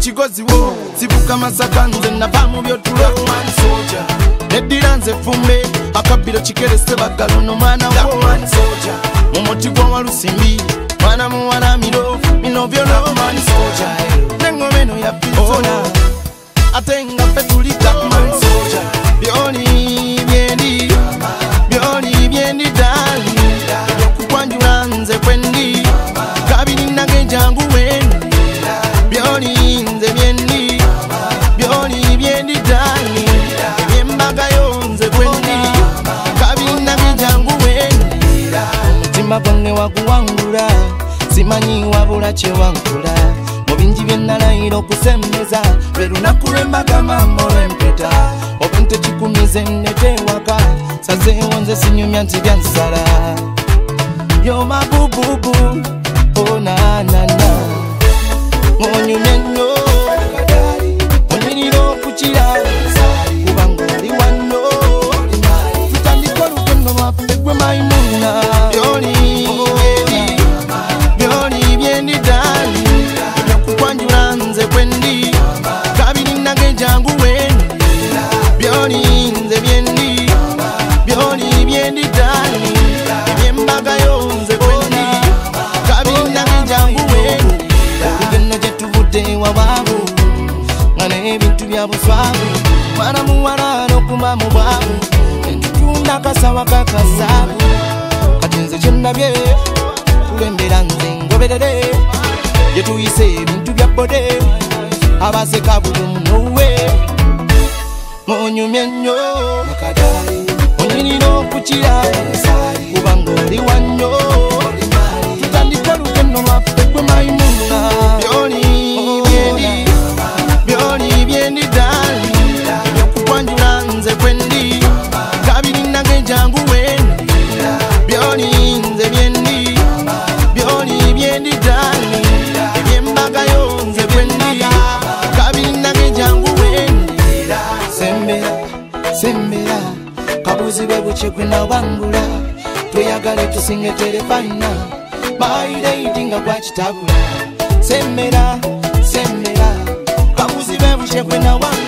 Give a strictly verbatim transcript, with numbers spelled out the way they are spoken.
kigozi wo sibuka masaka nze nava mu byotulo neddira nze fumbe akabbiro kikerese baggalo no mwana wo mu muti gw'owalusimbi mwana muwala miro bino byono n'engoma eno ya pisona ate nga ffe tuli Gatman Soldier byoni byendi byoni byendi dali okukwanjula nze kwendi kabiri nage jangu wendi byoni nze byendi byoni byendi dali ebyembaga yo nze kwendi kabiri nage jangu wendi omutima gwange waguwangula simanyi wabula kyewankula mu bingi bye nalayira okusembeza lwe lunaku lw'embaga mambo lw'empeta obente kikumize netewaka sazeewo nze sinyumya nti byansala yo mabububu onanana onyumye nnyo onyirira okukira kubanga oli wanno tutandika olugendo lwaffe gwe Maimuna byoni byoni byendi dali okukwanjula nze kwendi kabiri nage jangu wendi byoni nze byendi byoni byendi dali ebyembaga yo nze kwendi kabiri nage jangu wendi olugendo gye tuvudde wabaabu nga n'ebintu bya buswavu mwana muwala n'okuma mu bwavu netutunda akasawa kakasaabu kati nze kyennabye kulembera nze ngoberere gye tuyise ebintu bya bode abaseka buli munowe onyumye nnyo onyirira okukira kubanga oli wannyo tutandika olugendo lwaffe gwe Maimuna byoni byendi byoni byendi dali ebyokukwanjula nze kwendi kabiri nage jangu wendi byoni nze byendi byoni byendi dali ebyembaga yo nze kwendi kabiri nage jangu wendi sembera sembera kabuzi bwe buce gwe nawangula tweyagale tusinge terefayina mayireidi nga gwakitabula sembera sembera kabuzi bwe buce gwe nawangula